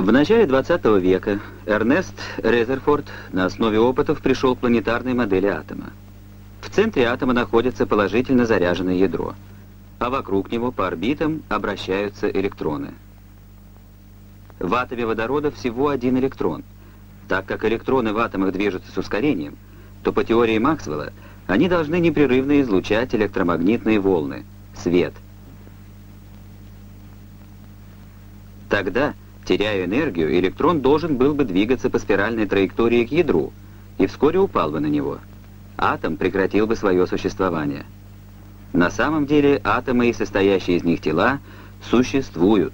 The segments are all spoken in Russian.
В начале 20 века Эрнест Резерфорд на основе опытов пришел к планетарной модели атома. В центре атома находится положительно заряженное ядро, а вокруг него по орбитам обращаются электроны. В атоме водорода всего один электрон. Так как электроны в атомах движутся с ускорением, то по теории Максвелла они должны непрерывно излучать электромагнитные волны, свет. Тогда, теряя энергию, электрон должен был бы двигаться по спиральной траектории к ядру и вскоре упал бы на него. Атом прекратил бы свое существование. На самом деле атомы и состоящие из них тела существуют.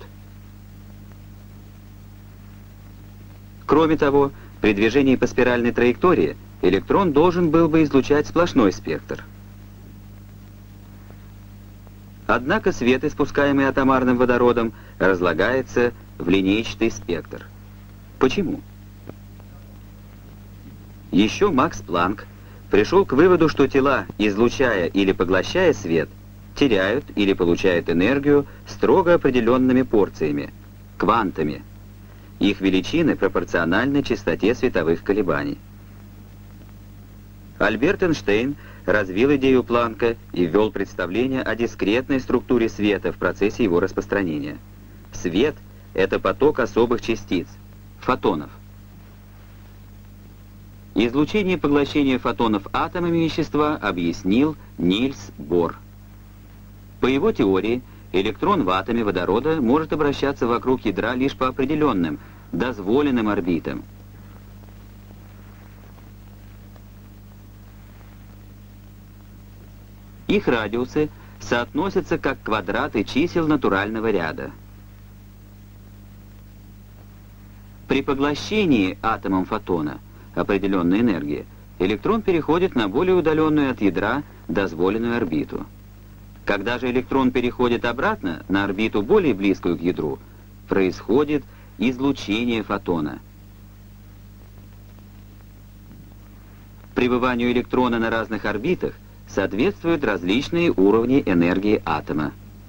Кроме того, при движении по спиральной траектории электрон должен был бы излучать сплошной спектр. Однако свет, испускаемый атомарным водородом, разлагается в линейчатый спектр. Почему? Еще Макс Планк пришел к выводу, что тела, излучая или поглощая свет, теряют или получают энергию строго определенными порциями, квантами. Их величины пропорциональны частоте световых колебаний. Альберт Эйнштейн развил идею Планка и ввел представление о дискретной структуре света в процессе его распространения. Свет — это поток особых частиц, фотонов. Излучение и поглощение фотонов атомами вещества объяснил Нильс Бор. По его теории, электрон в атоме водорода может обращаться вокруг ядра лишь по определенным, дозволенным орбитам. Их радиусы соотносятся как квадраты чисел натурального ряда. При поглощении атомом фотона определенной энергии электрон переходит на более удаленную от ядра дозволенную орбиту. Когда же электрон переходит обратно на орбиту более близкую к ядру, происходит излучение фотона. Пребыванию электрона на разных орбитах соответствуют различные уровни энергии атома.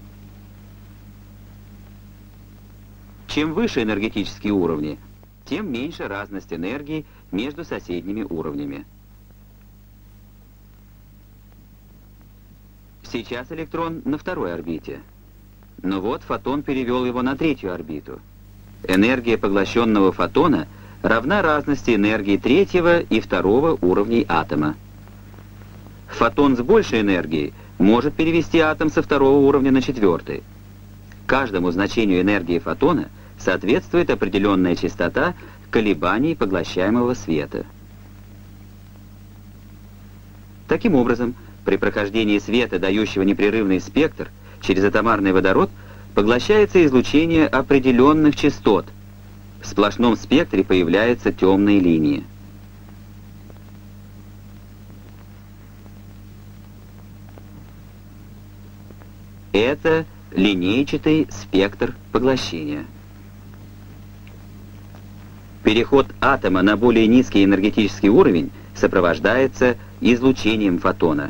Чем выше энергетические уровни, тем меньше разность энергии между соседними уровнями. Сейчас электрон на второй орбите. Но вот фотон перевел его на третью орбиту. Энергия поглощенного фотона равна разности энергии третьего и второго уровней атома. Фотон с большей энергией может перевести атом со второго уровня на четвертый. Каждому значению энергии фотона соответствует определенная частота колебаний поглощаемого света. Таким образом, при прохождении света, дающего непрерывный спектр, через атомарный водород поглощается излучение определенных частот. В сплошном спектре появляются темные линии. Это линейчатый спектр поглощения. Переход атома на более низкий энергетический уровень сопровождается излучением фотона.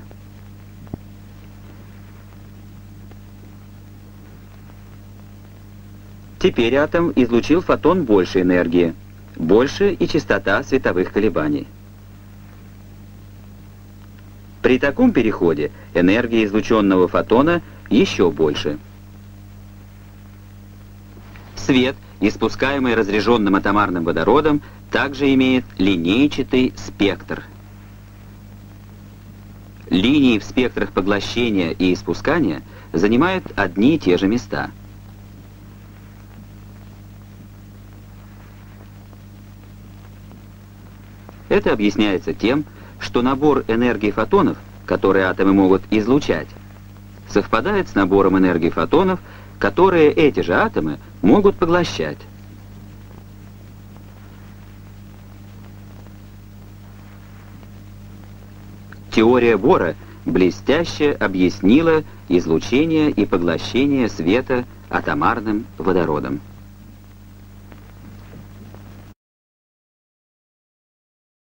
Теперь атом излучил фотон больше энергии, больше и частота световых колебаний. При таком переходе энергия излученного фотона еще больше. Свет, испускаемый разряженным атомарным водородом, также имеет линейчатый спектр. Линии в спектрах поглощения и испускания занимают одни и те же места. Это объясняется тем, что набор энергии фотонов, которые атомы могут излучать, совпадает с набором энергии фотонов, которые эти же атомы могут поглощать. Теория Бора блестяще объяснила излучение и поглощение света атомарным водородом.